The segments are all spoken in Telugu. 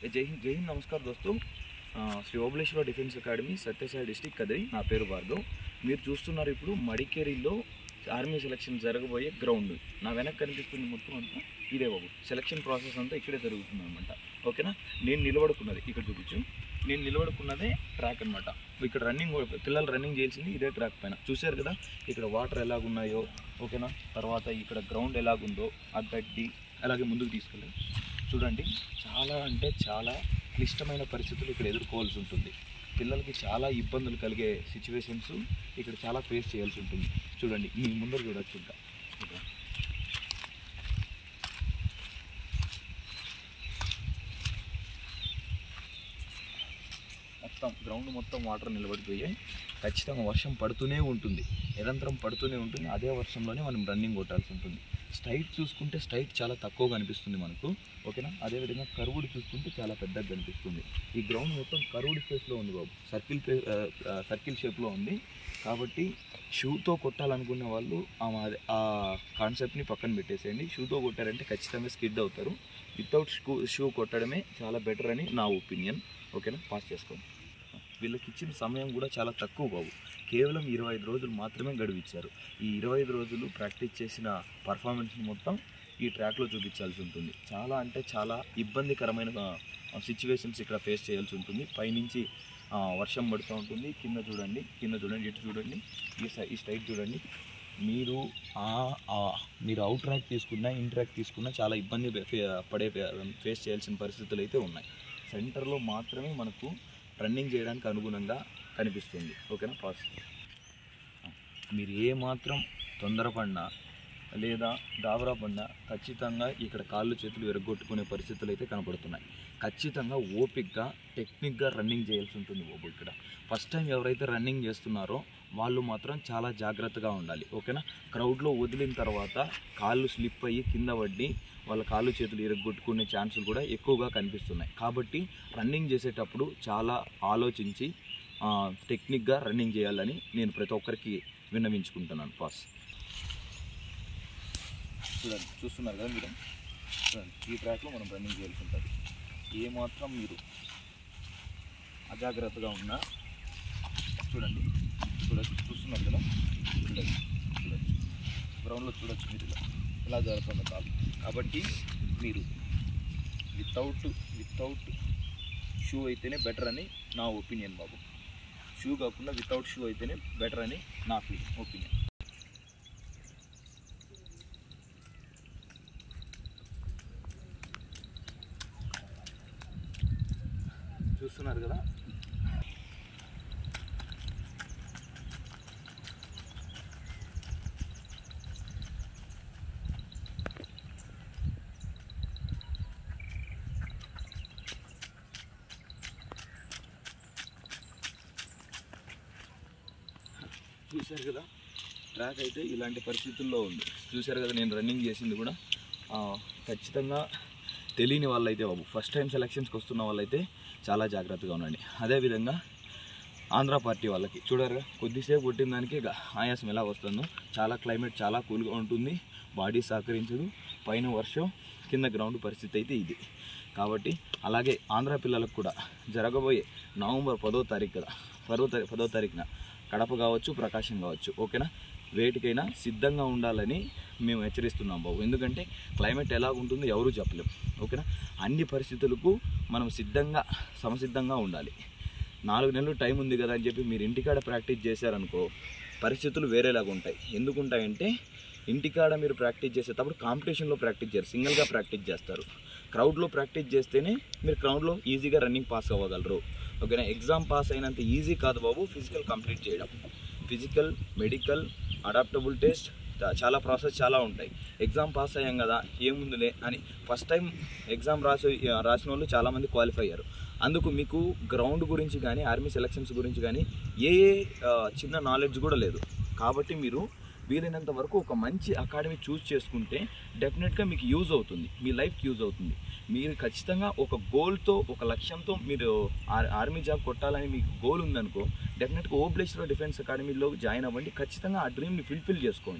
जय हिंद नमस्कार दोस्तों। Shri Obaleshwar defence academy Satyasai district Kadiri ना पेरु भार्गव। మీరు చూస్తున్నారు ఇప్పుడు మడికేరిలో ఆర్మీ సెలక్షన్ జరగబోయే గ్రౌండ్ నా వెనక కనిపిస్తుంది మొత్తం అంతా ఇదే బాబు సెలక్షన్ ప్రాసెస్ అంతా ఇక్కడే జరుగుతుంది అన్నమాట। ఓకేనా, నేను నిలబడుకున్నది ఇక్కడ చూపించు, నేను నిలబడుకున్నదే ట్రాక్ అన్నమాట। ఇక్కడ రన్నింగ్ పిల్లలు రన్నింగ్ చేయాల్సింది ఇదే ట్రాక్ పైన చూశారు కదా, ఇక్కడ వాటర్ ఎలాగున్నాయో ఓకేనా, తర్వాత ఇక్కడ గ్రౌండ్ ఎలాగుందో ఆ గడ్డి అలాగే ముందుకు తీసుకెళ్ళాలి చూడండి। చాలా అంటే చాలా క్లిష్టమైన పరిస్థితులు ఇక్కడ ఎదుర్కోవాల్సి ఉంటుంది, పిల్లలకి చాలా ఇబ్బందులు కలిగే సిచ్యువేషన్స్ ఇక్కడ చాలా ఫేస్ చేయాల్సి ఉంటుంది చూడండి। మీ ముందర చూడొచ్చు ఇంకా మొత్తం గ్రౌండ్ మొత్తం వాటర్ నిలబడిపోయాయి। ఖచ్చితంగా వర్షం పడుతూనే ఉంటుంది, నిరంతరం పడుతూనే ఉంటుంది, అదే వర్షంలోనే మనం రన్నింగ్ కొట్టాల్సి ఉంటుంది। స్ట్రైట్ చూసుకుంటే స్ట్రైట్ చాలా తక్కువ కనిపిస్తుంది మనకు ఓకేనా, అదేవిధంగా కర్వ్డ్ చూసుకుంటే చాలా పెద్దగా కనిపిస్తుంది। ఈ గ్రౌండ్ మొత్తం కర్వ్డ్ ఫేస్లో ఉంది బాబు, సర్కిల్ షేప్లో ఉంది కాబట్టి షూతో కొట్టాలనుకునే వాళ్ళు ఆ కాన్సెప్ట్ని పక్కన పెట్టేసేయండి। షూతో కొట్టారంటే ఖచ్చితంగా స్కిడ్ అవుతారు, వితౌట్ షూ కొట్టడమే చాలా బెటర్ అని నా ఒపీనియన్ ఓకేనా। పాస్ చేసుకోండి। వీళ్ళకి ఇచ్చిన సమయం కూడా చాలా తక్కువ బాబు, కేవలం 25 రోజులు మాత్రమే గడువు ఇచ్చారు। ఈ 25 రోజులు ప్రాక్టీస్ చేసిన పర్ఫార్మెన్స్ని మొత్తం ఈ ట్రాక్లో చూపించాల్సి ఉంటుంది। చాలా అంటే చాలా ఇబ్బందికరమైన సిచ్యువేషన్స్ ఇక్కడ ఫేస్ చేయాల్సి ఉంటుంది। పైనుంచి వర్షం పడుతూ ఉంటుంది, కింద చూడండి ఇటు చూడండి, ఈ స్ట్రైట్ చూడండి। మీరు అవుట్ ట్రాక్ తీసుకున్నా ఇన్ ట్రాక్ తీసుకున్నా చాలా ఇబ్బంది ఫేస్ చేయాల్సిన పరిస్థితులు అయితే ఉన్నాయి। సెంటర్లో మాత్రమే మనకు రన్నింగ్ చేయడానికి అనుగుణంగా కనిపిస్తుంది ఓకేనా। పాస్ మీరు ఏమాత్రం తొందరపడినా లేదా దావరా పడినా ఖచ్చితంగా ఇక్కడ కాళ్ళు చేతులు విరగొట్టుకునే పరిస్థితులు అయితే కనపడుతున్నాయి। ఖచ్చితంగా ఓపిక్గా టెక్నిక్గా రన్నింగ్ చేయాల్సి ఉంటుంది బాబు। ఇక్కడ ఫస్ట్ టైం ఎవరైతే రన్నింగ్ చేస్తున్నారో వాళ్ళు మాత్రం చాలా జాగ్రత్తగా ఉండాలి ఓకేనా। క్రౌడ్లో వదిలిన తర్వాత కాళ్ళు స్లిప్ అయ్యి కింద పడి వాళ్ళ కాళ్ళు చేతులు ఇరగొట్టుకునే ఛాన్సులు కూడా ఎక్కువగా కనిపిస్తున్నాయి। కాబట్టి రన్నింగ్ చేసేటప్పుడు చాలా ఆలోచించి టెక్నిక్గా రన్నింగ్ చేయాలని నేను ప్రతి ఒక్కరికి విన్నవించుకుంటున్నాను। పాస్ చూడండి, చూస్తున్నారు కదా మీరు, చూడండి ఈ ట్రాక్లో మనం రన్నింగ్ చేయాల్సి ఉంటుంది। ఏమాత్రం మీరు అజాగ్రత్తగా ఉన్నా చూస్తున్నారు కదా, చూడొచ్చు గ్రౌండ్లో చూడొచ్చు మీరు ఇలా జరుగుతుంది కాదు। కాబట్టి మీరు వితౌట్ షూ అయితేనే బెటర్ అని నా ఒపీనియన్ బాబు, షూ కాకుండా వితౌట్ షూ అయితేనే బెటర్ అని నా ఒపీనియన్। చూస్తున్నారు కదా, చూశారు కదా ట్రాక్ అయితే ఇలాంటి పరిస్థితుల్లో ఉంది। చూశారు కదా నేను రన్నింగ్ చేసింది కూడా ఖచ్చితంగా తెలియని వాళ్ళైతే బాబు, ఫస్ట్ టైం సెలక్షన్స్కి వస్తున్న వాళ్ళైతే చాలా జాగ్రత్తగా ఉండండి। అదేవిధంగా ఆంధ్ర పార్టీ వాళ్ళకి చూడారుగా కొద్దిసేపు కొట్టిన దానికి ఆయాసం ఎలా వస్తుందో, చాలా క్లైమేట్ చాలా కూల్గా ఉంటుంది, బాడీ సహకరించదు, పైన వర్షం కింద గ్రౌండ్ పరిస్థితి అయితే ఇది। కాబట్టి అలాగే ఆంధ్ర పిల్లలకు కూడా జరగబోయే నవంబర్ 10వ తారీఖు కదా, 10వ తారీఖున కడప కావచ్చు ప్రకాశం కావచ్చు ఓకేనా, వేటికైనా సిద్ధంగా ఉండాలని మేము హెచ్చరిస్తున్నాం బాబు। ఎందుకంటే క్లైమేట్ ఎలా ఉంటుందో ఎవరూ చెప్పలేము ఓకేనా, అన్ని పరిస్థితులకు మనం సమసిద్ధంగా ఉండాలి। 4 నెలలు టైం ఉంది కదా అని చెప్పి మీరు ఇంటికాడ ప్రాక్టీస్ చేశారనుకో పరిస్థితులు వేరేలాగా ఉంటాయి। ఎందుకుంటాయంటే ఇంటికాడ మీరు ప్రాక్టీస్ చేసేటప్పుడు కాంపిటీషన్లో ప్రాక్టీస్ చేయరు, సింగిల్గా ప్రాక్టీస్ చేస్తారు। క్రౌడ్లో ప్రాక్టీస్ చేస్తేనే మీరు క్రౌడ్లో ఈజీగా రన్నింగ్ పాస్ అవ్వగలరు ఓకేనా। ఎగ్జామ్ పాస్ అయినంత ఈజీ కాదు బాబు ఫిజికల్ కంప్లీట్ చేయడం, ఫిజికల్ మెడికల్ అడాప్టబుల్ టెస్ట్ చాలా ప్రాసెస్ చాలా ఉంటాయి। ఎగ్జామ్ పాస్ అయ్యాం కదా ఏముందిలే అని ఫస్ట్ టైం ఎగ్జామ్ రాసిన వాళ్ళు చాలామంది క్వాలిఫై అయ్యారు। అందుకు మీకు గ్రౌండ్ గురించి కానీ ఆర్మీ సెలక్షన్స్ గురించి కానీ చిన్న నాలెడ్జ్ కూడా లేదు। కాబట్టి మీరు వీలైనంత వరకు ఒక మంచి అకాడమీ చూస్ చేసుకుంటే డెఫినెట్గా మీకు యూజ్ అవుతుంది, మీ లైఫ్కి యూజ్ అవుతుంది। మీరు ఖచ్చితంగా ఒక గోల్తో ఒక లక్ష్యంతో మీరు ఆర్మీ జాబ్ కొట్టాలని మీకు గోల్ ఉందనుకో డెఫినెట్గా ఓబలేశ్వర డిఫెన్స్ అకాడమీలో జాయిన్ అవ్వండి, ఖచ్చితంగా ఆ డ్రీమ్ని ఫుల్ఫిల్ చేసుకోండి।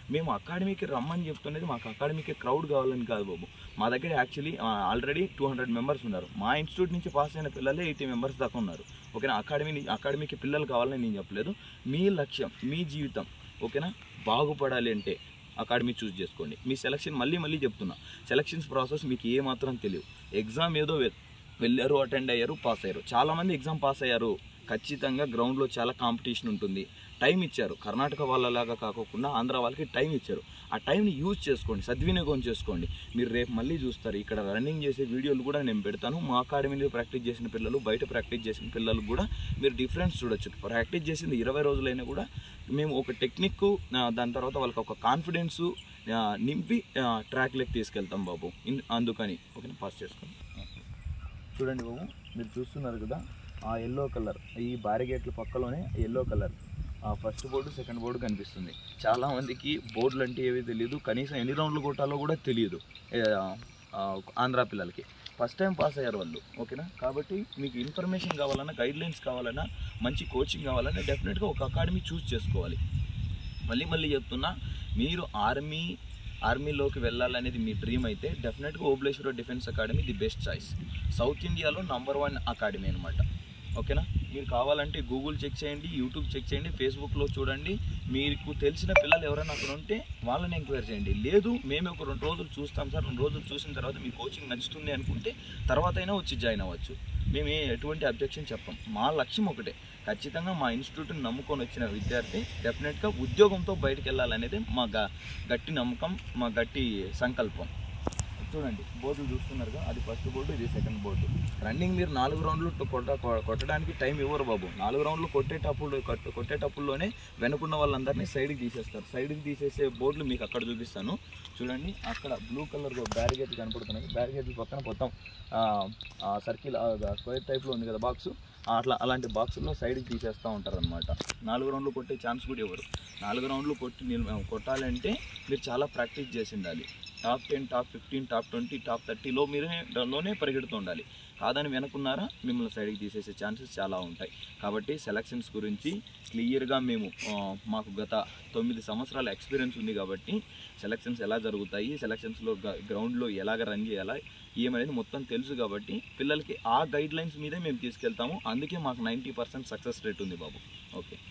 మేము అకాడమీకి రమ్మని చెప్తున్నది మాకు అకాడమీకి క్రౌడ్ కావాలని కాదు బాబు. మా దగ్గర యాక్చువల్లీ ఆల్రెడీ 200 మెంబర్స్ ఉన్నారు. మా ఇన్స్టిట్యూట్ నుంచి పాస్ అయిన పిల్లలే 80 మెంబర్స్ దాకా ఉన్నారు. ఓకేనా, అకాడమీకి పిల్లలు కావాలని నేను చెప్పలేదు. మీ లక్ష్యం, మీ జీవితం ఓకేనా బాగుపడాలి అంటే అకాడమీ చూస్ చేసుకోండి. మీ సెలక్షన్ మళ్ళీ చెప్తున్నా, సెలక్షన్స్ ప్రాసెస్ మీకు ఏమాత్రం తెలియదు. ఎగ్జామ్ ఏదో వెళ్ళారు, అటెండ్ అయ్యారు, పాస్ అయ్యారు. చాలామంది ఎగ్జామ్ పాస్ అయ్యారు. ఖచ్చితంగా గ్రౌండ్లో చాలా కాంపిటీషన్ ఉంటుంది. టైం ఇచ్చారు, కర్ణాటక వాళ్ళలాగా కాకుండా ఆంధ్ర వాళ్ళకి టైం ఇచ్చారు. ఆ టైంని యూజ్ చేసుకోండి, సద్వినియోగం చేసుకోండి. మీరు రేపు మళ్ళీ చూస్తారు, ఇక్కడ రన్నింగ్ చేసే వీడియోలు కూడా నేను పెడతాను. మా అకాడమీలో ప్రాక్టీస్ చేసిన పిల్లలు, బయట ప్రాక్టీస్ చేసిన పిల్లలకు కూడా మీరు డిఫరెన్స్ చూడొచ్చు. ప్రాక్టీస్ చేసింది 20 రోజులైనా కూడా మేము ఒక టెక్నిక్, దాని తర్వాత వాళ్ళకి ఒక కాన్ఫిడెన్స్ నింపి ట్రాక్లోకి తీసుకెళ్తాం బాబు. అందుకని ఓకేనా, పాస్ చేసుకోండి. చూడండి బాబు, మీరు చూస్తున్నారు కదా ఆ ఎల్లో కలర్, ఈ బ్యారిగేట్ల పక్కలోనే yellow colour first board, second board కనిపిస్తుంది. చాలామందికి బోర్డులు అంటే ఏవి తెలియదు, కనీసం ఎన్ని రౌండ్లు కొట్టాలో కూడా తెలియదు ఆంధ్ర పిల్లలకి. ఫస్ట్ టైం పాస్ అయ్యారు వాళ్ళు ఓకేనా. కాబట్టి మీకు ఇన్ఫర్మేషన్ కావాలన్నా, గైడ్లైన్స్ కావాలన్నా, మంచి కోచింగ్ కావాలన్నా డెఫినెట్గా ఒక అకాడమీ చూస్ చేసుకోవాలి. మళ్ళీ చెప్తున్నా, మీరు ఆర్మీలోకి వెళ్ళాలనేది మీ డ్రీమ్ అయితే డెఫినెట్గా Obuleshwara defence academy the best choice. South ఇండియాలో #1 అకాడమీ అనమాట ఓకేనా. మీరు కావాలంటే గూగుల్ చెక్ చేయండి, యూట్యూబ్ చెక్ చేయండి, ఫేస్బుక్లో చూడండి. మీకు తెలిసిన పిల్లలు ఎవరైనా అక్కడ ఉంటే వాళ్ళని ఎంక్వైరీ చేయండి. లేదు మేము ఒక 2 రోజులు చూస్తాం సార్, 2 రోజులు చూసిన తర్వాత మీ కోచింగ్ నచ్చుతుంది అనుకుంటే తర్వాత అయినా వచ్చి జాయిన్ అవ్వచ్చు. మేము ఎటువంటి అబ్జెక్షన్ చెప్పం. మా లక్ష్యం ఒకటే, ఖచ్చితంగా మా ఇన్స్టిట్యూట్ని నమ్ముకొని వచ్చిన విద్యార్థి డెఫినెట్గా ఉద్యోగంతో బయటకు వెళ్ళాలనేది మా గట్టి నమ్మకం, మా గట్టి సంకల్పం. చూడండి బోర్డులు చూస్తున్నారు కదా, అది ఫస్ట్ బోర్డు, ఇది సెకండ్ బోర్డు. రన్నింగ్ మీరు 4 రౌండ్లు కొట్టడానికి టైం ఇవ్వరు బాబు. 4 రౌండ్లు కొట్టేటప్పుల్లోనే వెనుకున్న వాళ్ళందరినీ సైడ్కి తీసేస్తారు. సైడ్కి తీసేసే బోర్డులు మీకు అక్కడ చూపిస్తాను. చూడండి, అక్కడ బ్లూ కలర్ బ్యారిగేట్ కనపడుతున్నాయి. బ్యారిగేట్ పక్కన మొత్తం సర్కిల్ స్క్వేర్ టైప్లో ఉంది కదా బాక్స్, అలాంటి బాక్సుల్లో సైడ్కి తీసేస్తూ ఉంటారు అనమాట. 4 రౌండ్లు కొట్టే ఛాన్స్ కూడా ఇవ్వరు. 4 రౌండ్లు కొట్టాలంటే మీరు చాలా ప్రాక్టీస్ చేసి ఉండాలి. టాప్ 10, టాప్ 15, టాప్ 20, టాప్ 30లో మీరులోనే పరిగెడుతూ ఉండాలి. కాదని వెనుకున్నారా మిమ్మల్ని సైడ్కి తీసేసే ఛాన్సెస్ చాలా ఉంటాయి. కాబట్టి సెలక్షన్స్ గురించి క్లియర్గా మాకు గత 9 సంవత్సరాల ఎక్స్పీరియన్స్ ఉంది. కాబట్టి సెలక్షన్స్ ఎలా జరుగుతాయి, సెలక్షన్స్లో గ్రౌండ్లో ఎలాగ రన్ చేయాలా ఏమనేది మొత్తం తెలుసు. కాబట్టి పిల్లలకి ఆ గైడ్లైన్స్ మీదే మేము తీసుకెళ్తాము. అందుకే మాకు 90% సక్సెస్ రేట్ ఉంది బాబు. ఓకే.